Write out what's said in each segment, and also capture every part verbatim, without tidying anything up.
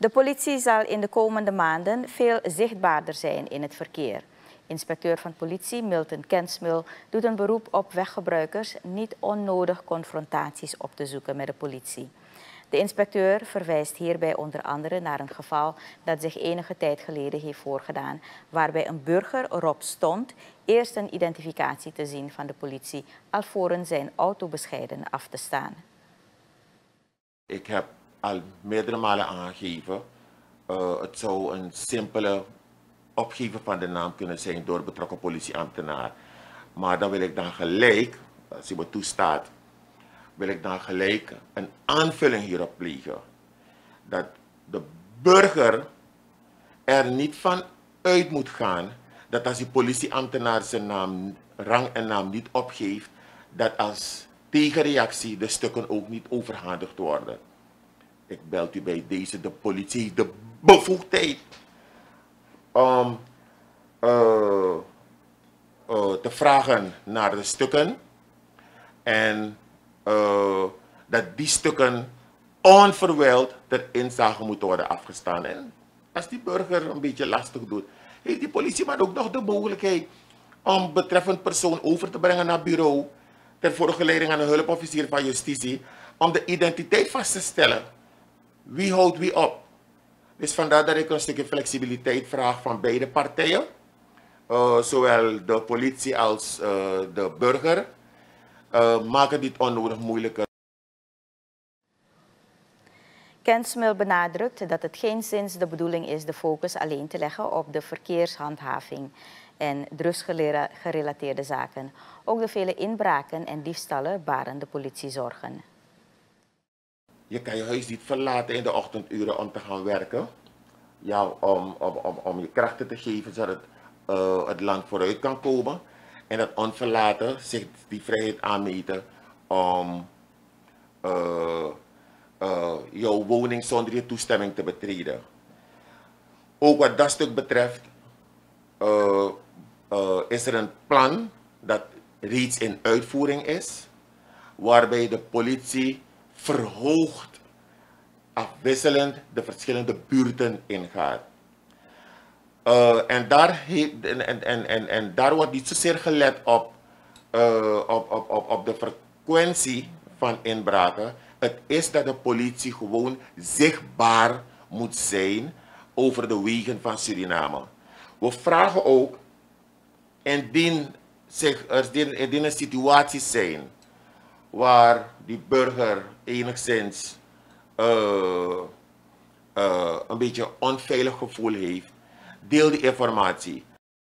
De politie zal in de komende maanden veel zichtbaarder zijn in het verkeer. Inspecteur van politie Milton Kensmil doet een beroep op weggebruikers niet onnodig confrontaties op te zoeken met de politie. De inspecteur verwijst hierbij onder andere naar een geval dat zich enige tijd geleden heeft voorgedaan, waarbij een burger erop stond eerst een identificatie te zien van de politie, alvorens zijn auto bescheiden af te staan. Ik heb al meerdere malen aangegeven, uh, het zou een simpele opgeven van de naam kunnen zijn door betrokken politieambtenaar. Maar dan wil ik dan gelijk, als u me toestaat, wil ik dan gelijk een aanvulling hierop plegen. Dat de burger er niet van uit moet gaan dat als die politieambtenaar zijn naam, rang en naam niet opgeeft, dat als tegenreactie de stukken ook niet overhandigd worden. Ik bel u bij deze, de politie, de bevoegdheid om uh, uh, te vragen naar de stukken en uh, dat die stukken onverwijld ter inzage moeten worden afgestaan. En als die burger een beetje lastig doet, heeft die politieman ook nog de mogelijkheid om betreffend persoon over te brengen naar bureau ter voorgeleiding aan een hulpofficier van justitie om de identiteit vast te stellen. Wie houdt wie op? Dus vandaar dat ik een stukje flexibiliteit vraag van beide partijen. Uh, zowel de politie als uh, de burger. Uh, maak het niet onnodig moeilijker. Kensmil benadrukt dat het geenszins de bedoeling is de focus alleen te leggen op de verkeershandhaving en drugsgerelateerde zaken. Ook de vele inbraken en diefstallen baren de politie zorgen. Je kan je huis niet verlaten in de ochtenduren om te gaan werken. Ja, om, om, om, om je krachten te geven zodat uh, het land vooruit kan komen. En dat onverlaten zich die vrijheid aanmeten om uh, uh, jouw woning zonder je toestemming te betreden. Ook wat dat stuk betreft uh, uh, is er een plan dat reeds in uitvoering is, waarbij de politie verhoogd afwisselend de verschillende buurten ingaat. Uh, en, daar heeft, en, en, en, en daar wordt niet zozeer gelet op, uh, op, op, op, op de frequentie van inbraken. Het is dat de politie gewoon zichtbaar moet zijn over de wegen van Suriname. We vragen ook, indien, zich, indien er situaties zijn waar die burger enigszins uh, uh, een beetje onveilig gevoel heeft, deel die informatie.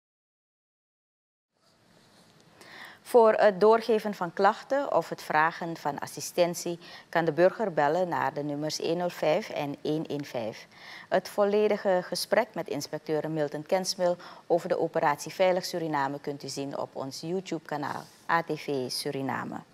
Voor het doorgeven van klachten of het vragen van assistentie kan de burger bellen naar de nummers honderdvijf en honderdvijftien. Het volledige gesprek met inspecteur Milton Kensmil over de operatie Veilig Suriname kunt u zien op ons YouTube-kanaal A T V Suriname.